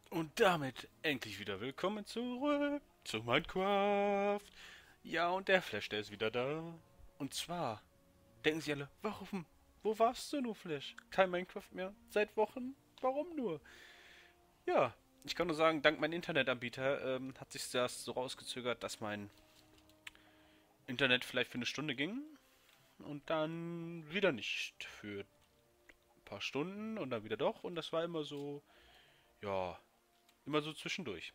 Und damit endlich wieder willkommen zurück zu Minecraft. Ja, und der Flash, der ist wieder da. Und zwar denken Sie alle, warum? Wo warst du nur, Flash? Kein Minecraft mehr? Seit Wochen? Warum nur? Ja, ich kann nur sagen, dank meinem Internetanbieter hat sich das so rausgezögert, dass mein Internet vielleicht für eine Stunde ging und dann wieder nicht. Für ein paar Stunden und dann wieder doch. Und das war immer so, ja, immer so zwischendurch.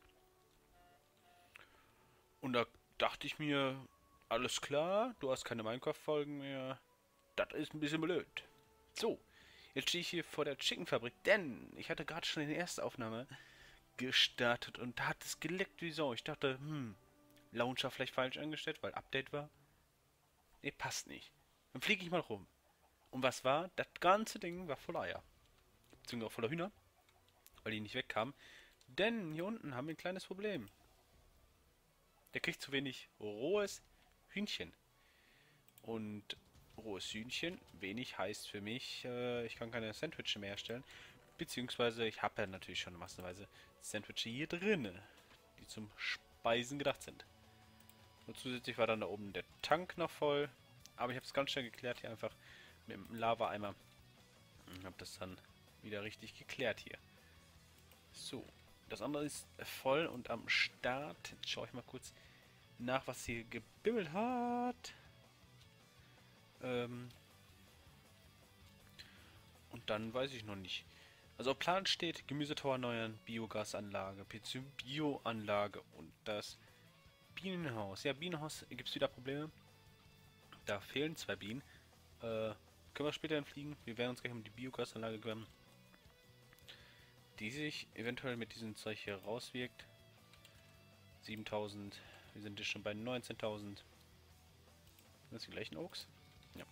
Und da dachte ich mir, alles klar, du hast keine Minecraft-Folgen mehr. Das ist ein bisschen blöd. So, jetzt stehe ich hier vor der Chickenfabrik, denn ich hatte gerade schon die erste Aufnahme gestartet und da hat es geleckt wie Sau. Ich dachte, Launcher vielleicht falsch eingestellt, weil Update war. Nee, passt nicht. Dann fliege ich mal rum. Und was war? Das ganze Ding war voller Eier. Beziehungsweise auch voller Hühner, weil die nicht wegkamen. Denn hier unten haben wir ein kleines Problem. Der kriegt zu wenig rohes Hühnchen. Und rohes Hühnchen, wenig heißt für mich, ich kann keine Sandwiches mehr herstellen. Beziehungsweise ich habe ja natürlich schon massenweise Sandwiches hier drinne, die zum Speisen gedacht sind. Und zusätzlich war dann da oben der Tank noch voll. Aber ich habe es ganz schnell geklärt hier einfach mit dem Lava-Eimer. Und habe das dann wieder richtig geklärt hier. So, das andere ist voll und am Start. Jetzt schaue ich mal kurz nach, was hier gebimmelt hat. Ähm, Und dann weiß ich noch nicht. Also auf Plan steht Gemüsetor erneuern, Biogasanlage, Bioanlage und das Bienenhaus. Ja, Bienenhaus gibt es wieder Probleme. Da fehlen zwei Bienen. Können wir später entfliegen. Wir werden uns gleich um die Biogasanlage kümmern, die sich eventuell mit diesem Zeug hier rauswirkt. 7000. Wir sind jetzt schon bei 19.000. Sind das die gleichen Oaks? Ja.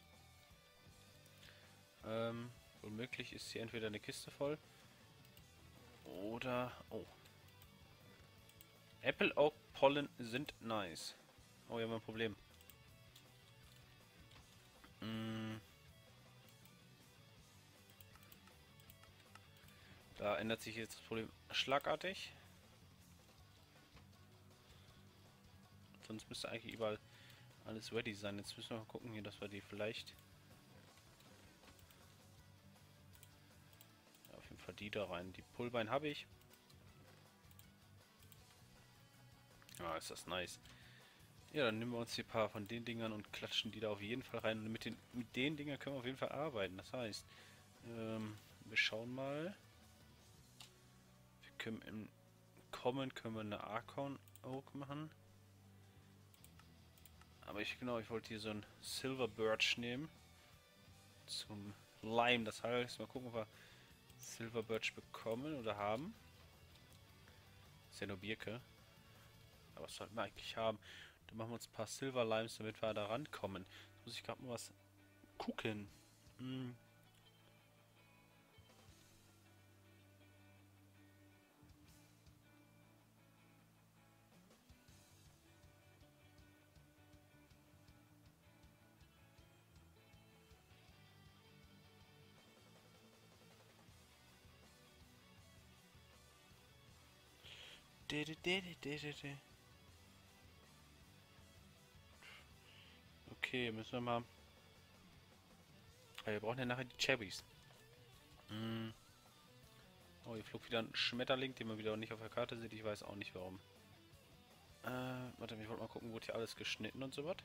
Womöglich ist hier entweder eine Kiste voll oder... Oh, Apple Oak Pollen sind nice. Oh, wir haben ein Problem. Mm, Da ändert sich jetzt das Problem schlagartig. Sonst müsste eigentlich überall alles ready sein. Jetzt müssen wir mal gucken hier, dass wir die vielleicht... Ja, auf jeden Fall die da rein. Die Pulbein habe ich. Ah, ist das nice. Ja, dann nehmen wir uns hier ein paar von den Dingern und klatschen die da auf jeden Fall rein. Und mit den Dingern können wir auf jeden Fall arbeiten. Das heißt, wir schauen mal. Wir können im Common können wir eine Archon Oak machen. Aber ich wollte hier so ein Silver Birch nehmen. Zum Lime. Das heißt, mal gucken, ob wir Silver Birch bekommen oder haben. Ist ja nur Birke. Aber was sollten wir eigentlich haben? Dann machen wir uns ein paar Silver Limes, damit wir da rankommen. Jetzt muss ich gerade mal was gucken. Hm. Okay, müssen wir mal. Wir brauchen ja nachher die Cherries. Hm. Oh, hier flog wieder ein Schmetterling, den man wieder nicht auf der Karte sieht. Ich weiß auch nicht warum. Warte, ich wollte mal gucken, wurde hier alles geschnitten und so was.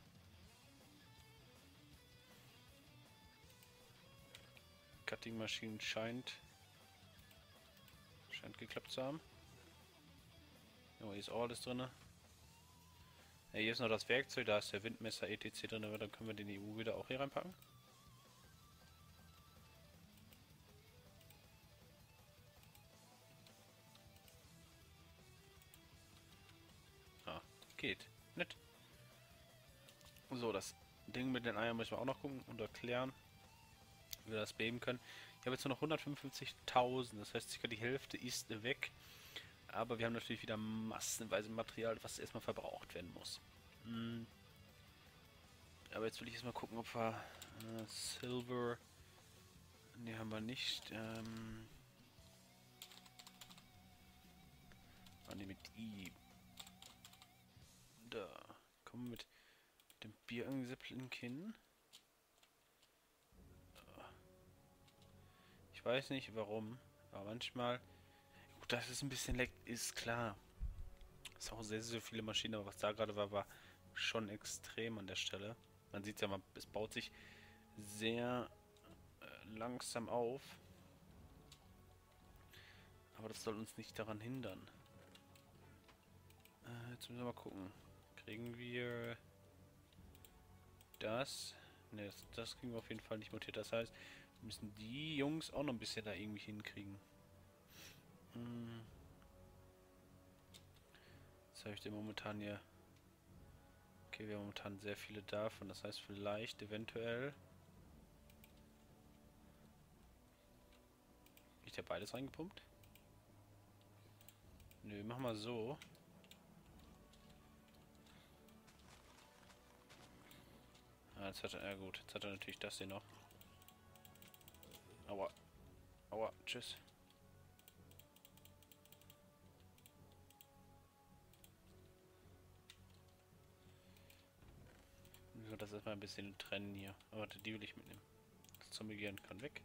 Cutting Maschinen scheint geklappt zu haben. Oh, hier ist auch alles drin. Ja, hier ist noch das Werkzeug, da ist der Windmesser etc. drin, aber dann können wir den EU wieder auch hier reinpacken. Ah, geht. Nett. So, das Ding mit den Eiern müssen wir auch noch gucken und erklären, wie wir das beheben können. Ich habe jetzt nur noch 155.000, das heißt, circa die Hälfte ist weg. Aber wir haben natürlich wieder massenweise Material, was erstmal verbraucht werden muss. Aber jetzt will ich erstmal gucken, ob wir Silver... Ne, haben wir nicht. Link hin. Ich weiß nicht warum, aber manchmal... Gut, dass es ein bisschen leckt, ist klar. Es ist auch sehr, sehr viele Maschinen, aber was da gerade war, war schon extrem an der Stelle. Man sieht ja mal, es baut sich sehr langsam auf. Aber das soll uns nicht daran hindern. Jetzt müssen wir mal gucken. Kriegen wir das? Ne, das kriegen wir auf jeden Fall nicht montiert. Das heißt, wir müssen die Jungs auch noch ein bisschen da irgendwie hinkriegen. Jetzt habe ich den momentan hier... Okay, wir haben momentan sehr viele davon. Das heißt, vielleicht, eventuell... Ich habe beides reingepumpt? Nö, mach mal so. Ah, jetzt hat er... Ja gut, jetzt hat er natürlich das hier noch. Aua. Aua, tschüss. Müssen wir das erstmal ein bisschen trennen hier. Aber warte, die will ich mitnehmen. Das Zombie-Gehirn kann weg.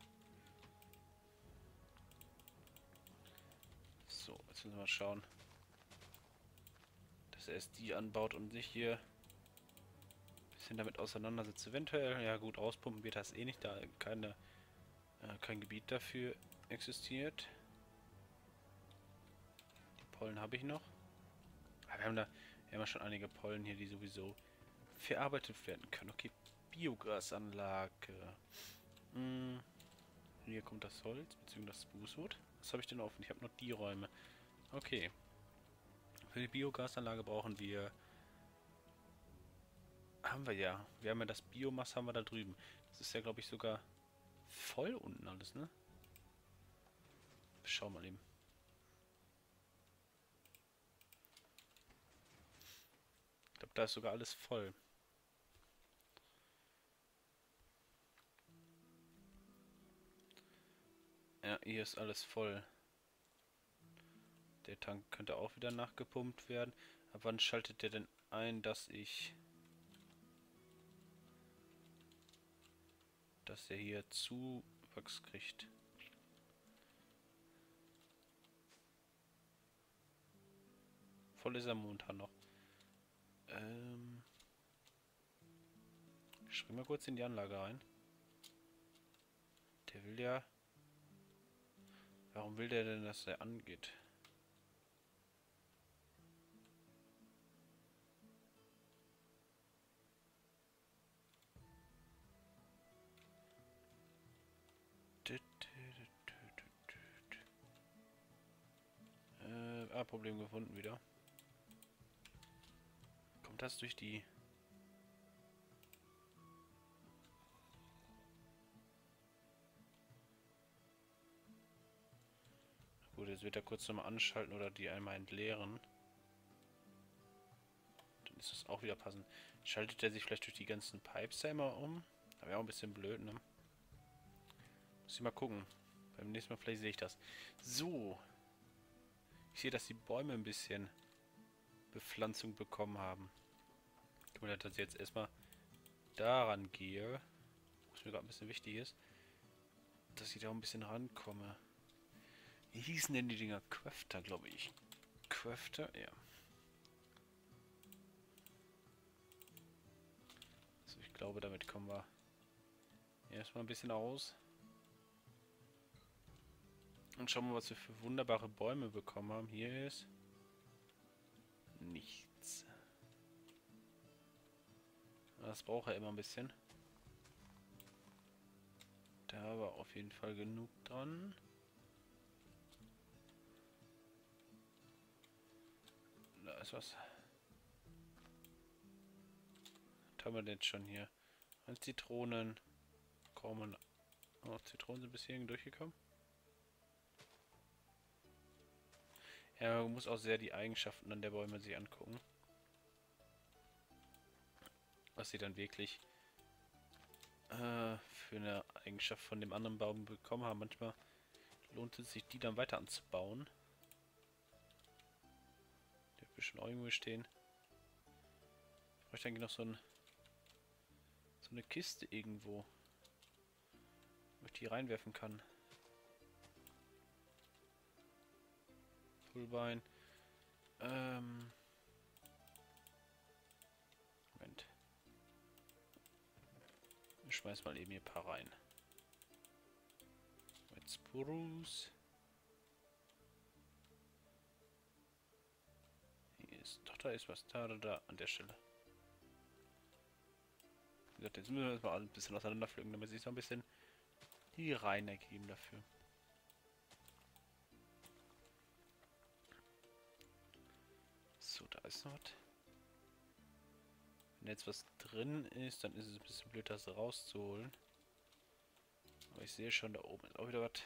So, jetzt müssen wir mal schauen, dass er erst die anbaut und sich hier ein bisschen damit auseinandersetzt. Eventuell, ja gut, auspumpen wird das eh nicht, da kein Gebiet dafür existiert. Die Pollen habe ich noch. Aber wir haben ja schon einige Pollen hier, die sowieso verarbeitet werden können. Okay, Biogasanlage. Hier kommt das Holz, beziehungsweise das Sprucewood. Was habe ich denn offen? Ich habe noch die Räume. Okay. Für die Biogasanlage brauchen wir... Haben wir ja. Wir haben ja das Biomasse haben wir da drüben. Das ist ja, glaube ich, sogar voll unten alles, ne? Schau mal eben. Ich glaube, da ist sogar alles voll. Ja, hier ist alles voll. Der Tank könnte auch wieder nachgepumpt werden. Ab wann schaltet der denn ein, dass er hier Zuwachs kriegt? Voll ist er momentan noch. Ich spring mal kurz in die Anlage rein. Der will ja... Warum will der denn, dass er angeht? Problem gefunden wieder. Kommt das durch die... Gut, jetzt wird er kurz nochmal anschalten oder die einmal entleeren. Dann ist das auch wieder passend. Schaltet er sich vielleicht durch die ganzen Pipes einmal um? Aber ja auch ein bisschen blöd, ne? Muss ich mal gucken. Beim nächsten Mal vielleicht sehe ich das. So. Ich sehe, dass die Bäume ein bisschen Bepflanzung bekommen haben. Guck mal, dass ich jetzt erstmal daran gehe. Was mir gerade ein bisschen wichtig ist. Dass ich da auch ein bisschen rankomme. Wie hießen denn die Dinger? Quöfter, glaube ich. Quöfter, ja. So, ich glaube, damit kommen wir erstmal ein bisschen aus. Und schauen wir mal, was wir für wunderbare Bäume bekommen haben. Hier ist nichts. Das braucht er immer ein bisschen. Da war auf jeden Fall genug dran. Da ist was. Was haben wir denn schon hier? Zitronen kommen. Oh, Zitronen sind bis hierhin durchgekommen. Ja, man muss auch sehr die Eigenschaften an der Bäume sich angucken. Was sie dann wirklich für eine Eigenschaft von dem anderen Baum bekommen haben. Manchmal lohnt es sich, die dann weiter anzubauen. Der wird schon irgendwo stehen. Ich bräuchte eigentlich noch so ein So eine Kiste irgendwo, wo ich die reinwerfen kann. Pullbein. Moment. Ich schmeiß mal eben hier ein paar rein. Mit Spruce. Hier ist. Doch, da ist was. Da, an der Stelle. Wie gesagt, jetzt müssen wir das mal ein bisschen auseinanderpflücken, damit sich so ein bisschen die Reihen ergeben dafür. So, da ist noch was. Wenn jetzt was drin ist, dann ist es ein bisschen blöd, das rauszuholen. Aber ich sehe schon, da oben ist auch wieder was.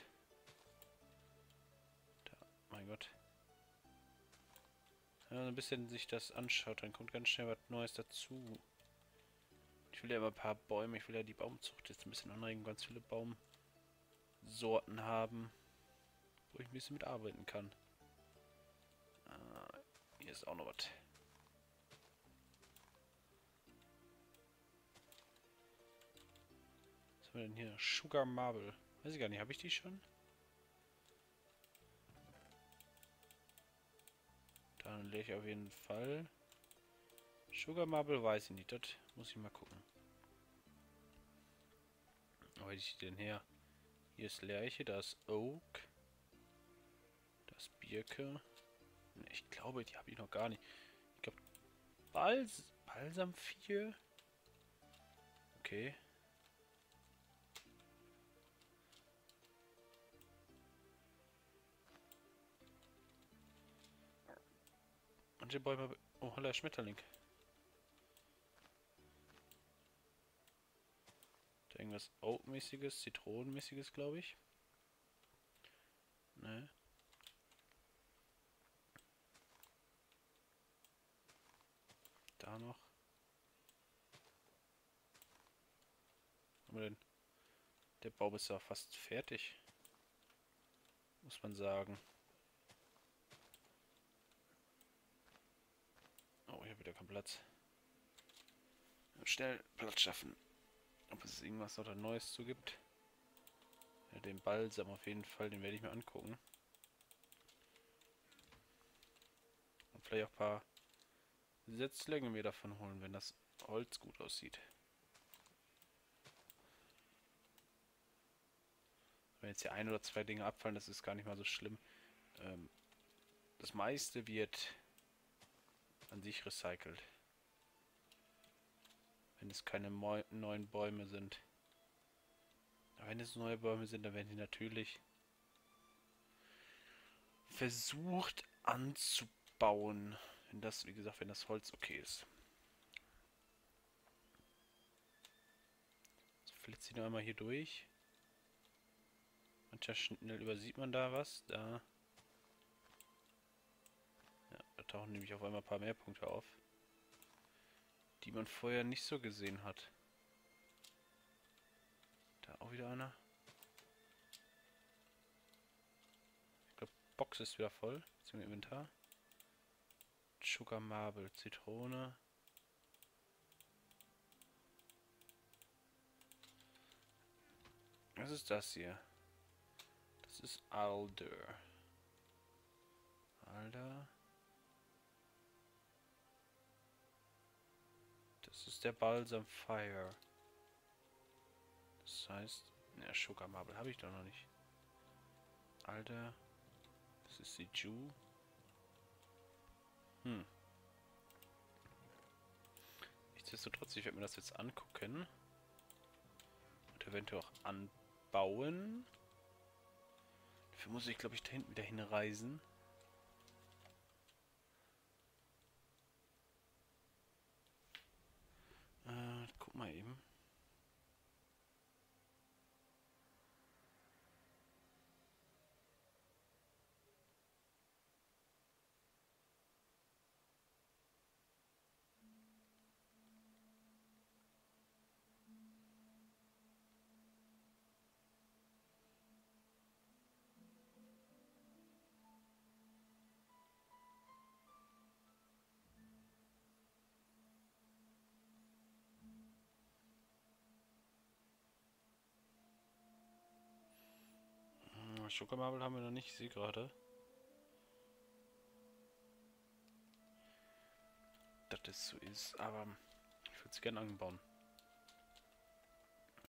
Da, mein Gott. Wenn man ein bisschen sich das anschaut, dann kommt ganz schnell was Neues dazu. Ich will ja immer ein paar Bäume, ich will ja die Baumzucht jetzt ein bisschen anregen, ganz viele Baumsorten haben, wo ich ein bisschen mitarbeiten kann. Hier ist auch noch was. Was haben wir denn hier? Sugar Marble. Weiß ich gar nicht, habe ich die schon? Dann lege ich auf jeden Fall. Sugar Marble weiß ich nicht, das muss ich mal gucken. Wo hätte ich die denn her? Hier ist Lärche, da ist Oak. Da ist Birke. Ich glaube, die habe ich noch gar nicht. Ich glaube, Balsam 4. Okay. Manche Bäume... Oh, holla, Schmetterling. Da irgendwas Oak-mäßiges, Zitronenmäßiges, glaube ich. Ne. Da noch. Was haben wir denn? Der Baum ist ja fast fertig. Muss man sagen. Oh, ich habe wieder keinen Platz. Schnell Platz schaffen. Ob es irgendwas noch Neues zu gibt. Ja, den Balsam auf jeden Fall, den werde ich mir angucken. Und vielleicht auch ein paar Setzlinge mir davon holen, wenn das Holz gut aussieht. Wenn jetzt hier ein oder zwei Dinge abfallen, das ist gar nicht mal so schlimm. Das meiste wird an sich recycelt. Wenn es keine neuen Bäume sind. Aber wenn es neue Bäume sind, dann werden die natürlich versucht anzubauen. Wenn das, wie gesagt, wenn das Holz okay ist. So, flitzt sie noch einmal hier durch. Manchmal schnell übersieht man da was. Da. Ja, da tauchen nämlich auf einmal ein paar mehr Punkte auf. Die man vorher nicht so gesehen hat. Da auch wieder einer. Ich glaube, Box ist wieder voll. Zum Inventar. Sugar Marble, Zitrone. Was ist das hier? Das ist Alder. Alder. Das ist der Balsam Fire. Das heißt, ja, Sugar Marble habe ich doch noch nicht. Alter. Das ist die Jew. Nichtsdestotrotz, ich werde mir das jetzt angucken. Und eventuell auch anbauen. Dafür muss ich, glaube ich, da hinten wieder hinreisen. Guck mal eben. Schokomarmel haben wir noch nicht, ich sehe gerade. Dass das so ist, aber ich würde es gerne anbauen.